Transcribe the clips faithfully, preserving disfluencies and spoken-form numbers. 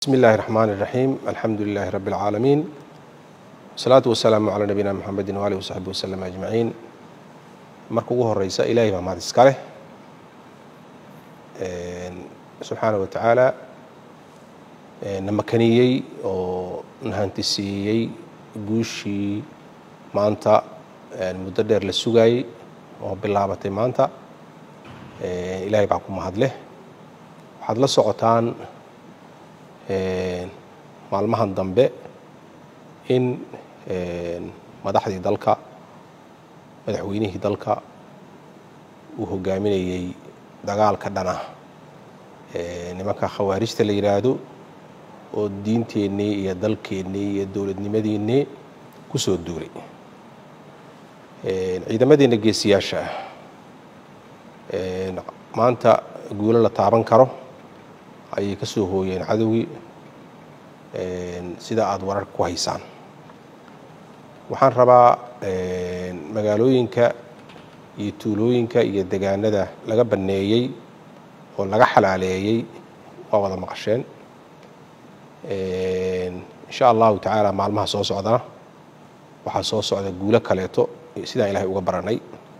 بسم الله الرحمن الرحيم الحمد لله رب العالمين والصلاة والسلام على نبينا محمد وآله وصحبه وسلم أجمعين marka ugu horeysa ilaahay baa mahad iska leh subxaanahu wa tacaala na makaniyey oo nahantisiyey guushii maanta muddo dheer la sugayey oo bilaabatay maanta ilaahay baa ku mahad leh waxaad la socotaan maalmahan dambe in madaxdii dalka madaxweynihii dalka uu hogaaminayay dagaalka dhana nimanka khawaarijta la yiraahdo oo diinteennii iyo dalkeennii iyo dowladnimadiinnii ku soo duulay ciidamadeena geesiyaasha ah maanta guulo la taaban karo ayay ka soo hooyeen cadowgii sida aad wararka ku haysaan waxaan rabaa magaalooyinka iyo tuulooyinka iyo deegaanada laga baneeyey oo laga xalaaleeyey waa wada maqasheen insha allahu tacaala maalmaha soo socdana waxaa soo socda guulo kaleeto sidaan ilaahay uga baranay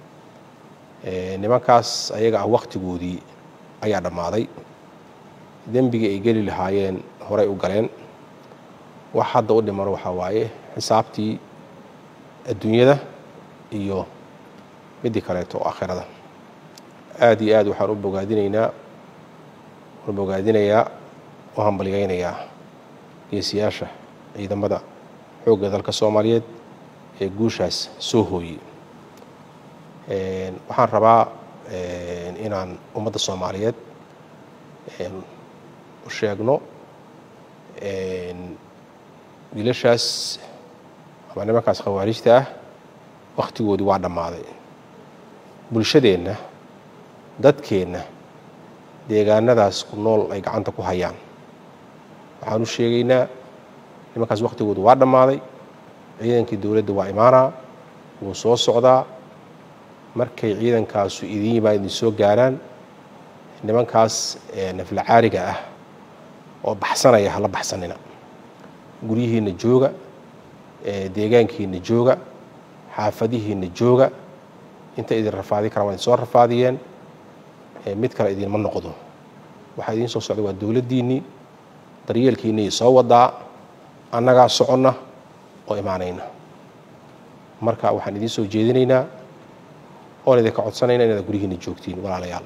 nimankaas ayaga ah wakhtigoodii ayaa dhammaaday dembigii ay geli lahaayeen horay u galeen wax hadda u dhiman waxaa waaye xisaabtii adduunyada iyo midii kaleeto oo aakhirada aad iyo aad waxaan u bogaadinaynaa u bogaadinayaa u hambalyaynayaa geesiyaasha ciidamada xoogga dalka Soomaaliyeed ee guushaas soo hooyey waxaan rabaa inaan ummadda Soomaaliyeed u sheegno wiilashaas ama nimankaas khawaarijta ah wakhtigoodii waa dhammaaday bulshadeenna dadkeenna deegaanadaas ku nool ay gacanta ku hayaan waxaan u sheegaynaa nimankaas wakhtigoodu waa dhammaaday ciidankii dowladda waa imaanaa wuu soo socdaa markay ciidankaasu idin yimaad idin soo gaaraan nimankaas nafla caariga ah oo baxsanaya hala baxsanina guryihiinna jooga deegaankiinna jooga xaafadihiinna jooga inta idin rafaadi karaan waa idin soo rafaadiyeen mid kale idinma noqdo waxaa idiin soo socda waa dowladdiinnii daryeelkiinnii soo wadaa annagaa soconna oo imaanayna marka waxaan idiin soo jeedinaynaa oon idinka codsanaynaa inaad guryihiinna joogtiin walaalayaal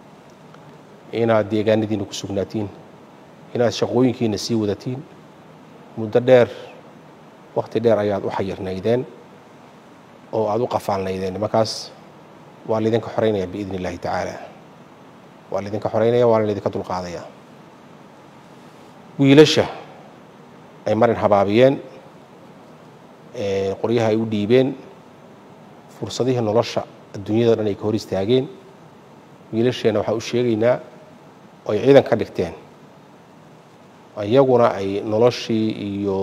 inaad deegaanadiinna ku sugnaatiin inaad shaqooyinkiinna sii wadatiin muddo dheer wakhti dheer ayaad u xayirnaydeen oo aad u qafaalnaydeen nimankaas waa laydinka xoreynaya biidni illaahi tacaala waa laydinka xoreynaya waana laydinka dulqaadaya wiilasha ay marin habaabiyeen qoryaha ay u dhiibeen fursadihii nolosha adduunyada dhan ay ka hor istaageen wiilasheenna waxaa u sheegaynaa oo ay ciidan ka dhigteen iyaguna ay noloshii iyo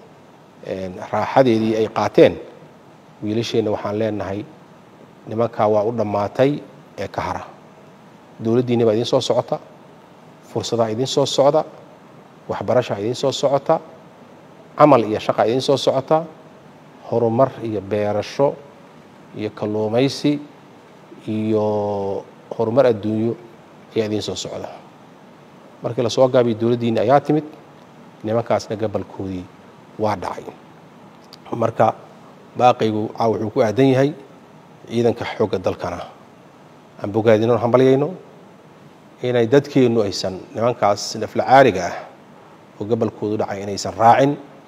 raaxadeedii ay qaateen wiilasheenna waxaan leenahay nimankaa waa u dhammaatay ee ka hara dowladdiinni baa idiin soo socota fursadaha idiin soo socda waxbarashaa idiin soo socota camal iyo shaqa idiin soo socota horumar iyo beerasho iyo kalluumaysi iyo horumar adduunyo ayaa idiin soo socda markii la soo gaabiyo dowladdiinni ayaa timid nimankaasna gabalkoodii waa dhacay marka baaqaygu caaw wuxuu ku aadan yahay ciidanka xoogga dalkana aan bogaadino hambalyayno inay dadkeennu aysan nimankaas nafla caariga ah oo gabalkoodu dhacay inaysan raacin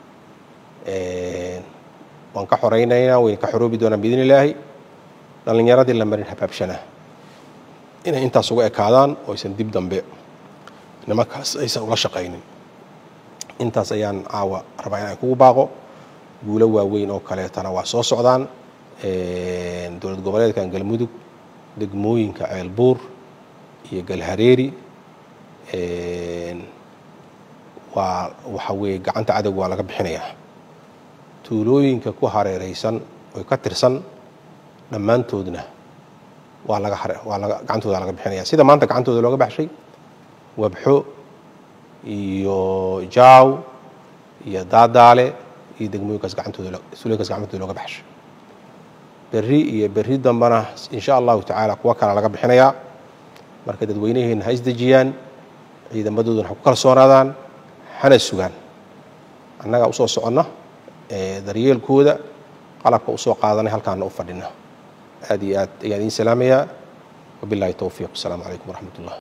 waan ka xoraynaynaa wayna ka xoroobi doonaan biidni illaahi dhallinyaradii la marin habaabshana inay intaas uga ekaadaan oo aysan dib dambe nimankaas aysan ula shaqaynin intaas ayaan caawa rabaa inaan kugu baaqo guulo waaweyn oo kaleetana waa soo socdaan dowlad goboleedkan galmudug degmooyinka ceelbuur iyo galhareeri waa waxa weeye gacanta cadowga waa laga bixinayaa tuulooyinka ku hareeraysan oo ka tirsan dhammaantoodna waa laga waa laga gacantooda laga bixinayaa sida maanta gacantooda looga baxshay wabxo iyo jaaw iyo daadaale iyo degmooyinkaas gacantooda suuligaas gacantooda looga baxsho berri iyo berri dambana insha allahu tacaala kuwa kale laga bixinayaa marka dadweynaheena ha isdejiyaan ciidamadooduna ha ku kalsoonaadaan hana sugaan annaga usoo soconna daryeelkooda qalabka usoo qaadanay halkaana u fadhina aad iyo aad ayaan idiin salaamayaa wabilaahi towfiiq asalaamu calaykum waraxmat ullah